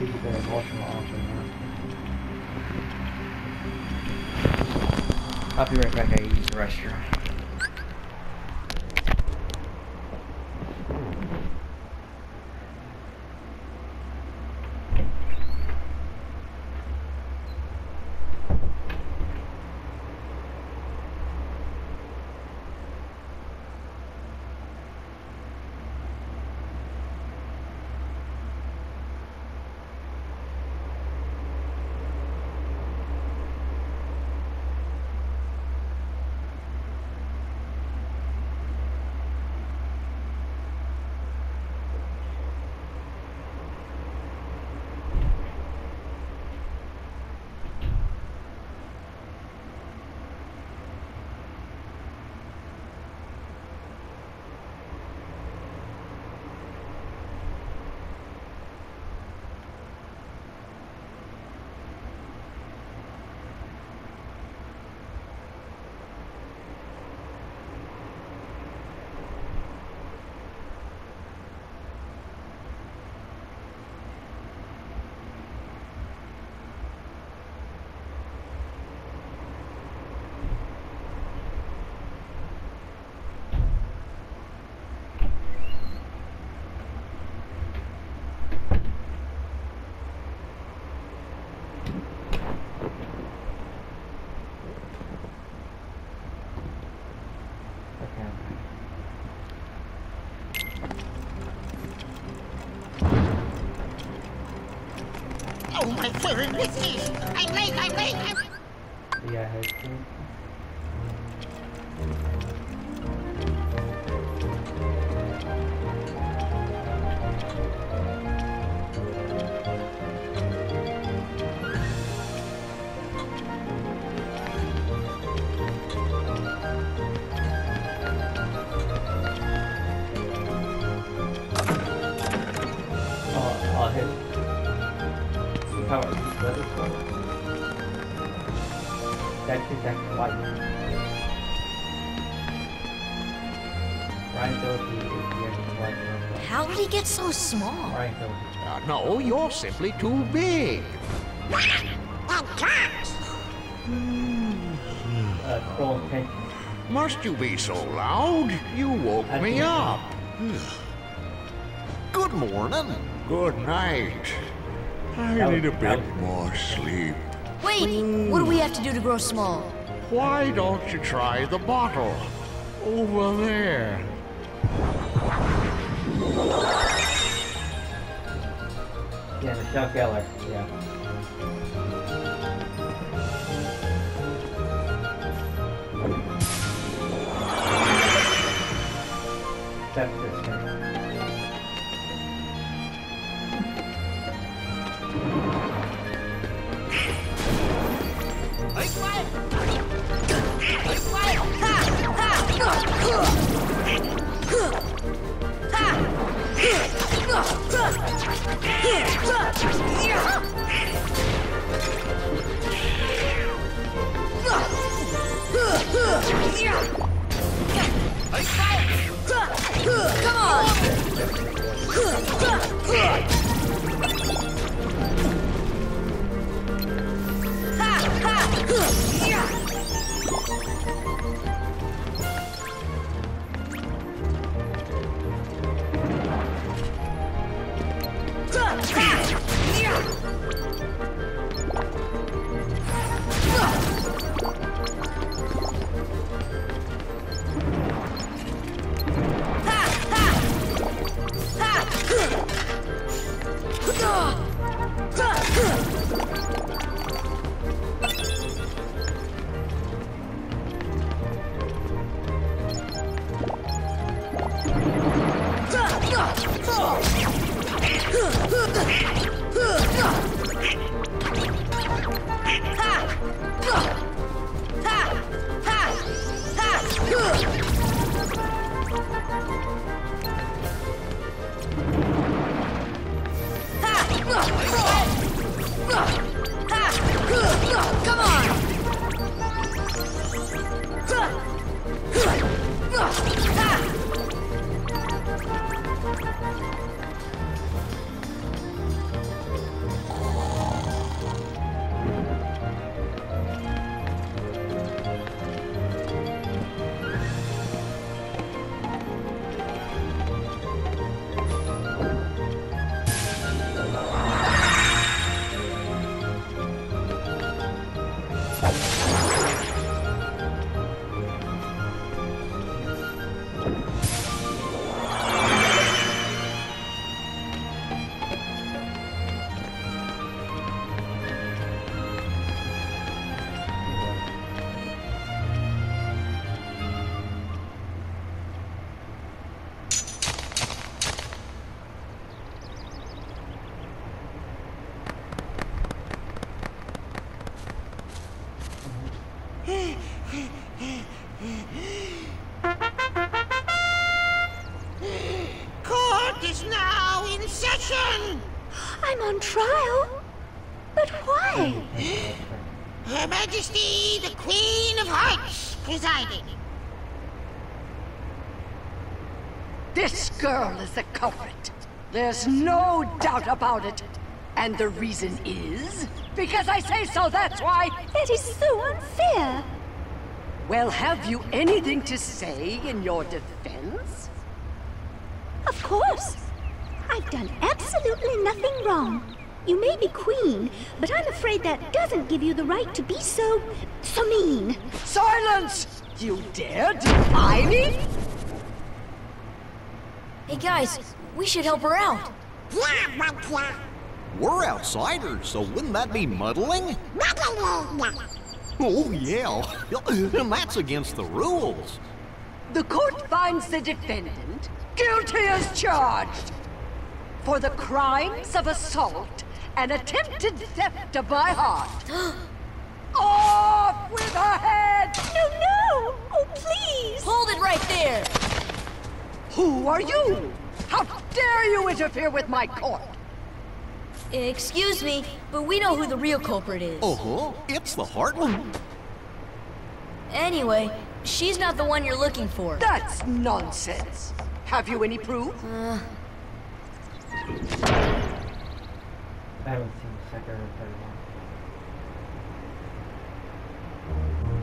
People get emotional often, yeah. I'll be right back. I use the restroom. Oh my goodness! I'm late! Yeah, head to. I'll hit power. Let it go. That's white. Ryan Doty is the white. How did he get so small? Ryan Doty. No, you're simply too big. Scroll attention. Must you be so loud? You woke me up. Good morning. Good night. I need a bit more sleep. Wait, what do we have to do to grow small? Why don't you try the bottle? Over there. Yeah, Michelle Gellar. Yeah. That's this thing. Come on! I'm on trial. But why? Her Majesty, the Queen of Hearts, presiding. This girl is the culprit. There's no doubt about it. And the reason is? Because I say so, that's why. That is so unfair. Well, have you anything to say in your defense? Of course. I've done absolutely nothing wrong. You may be queen, but I'm afraid that doesn't give you the right to be so mean. Silence! You dare defy me? Hey guys, we should help her out. Yeah, but yeah. We're outsiders, so wouldn't that be muddling? Muddling. Oh, yeah. And that's against the rules. The court finds the defendant guilty as charged for the crimes of assault and attempted theft of my heart. Off with her head! No! Oh, please! Hold it right there! Who are you? How dare you interfere with my court? Excuse me, but we know who the real culprit is. Uh-huh. It's the Heartland. Anyway, she's not the one you're looking for. That's nonsense. Have you any proof? I haven't seen the second or third one.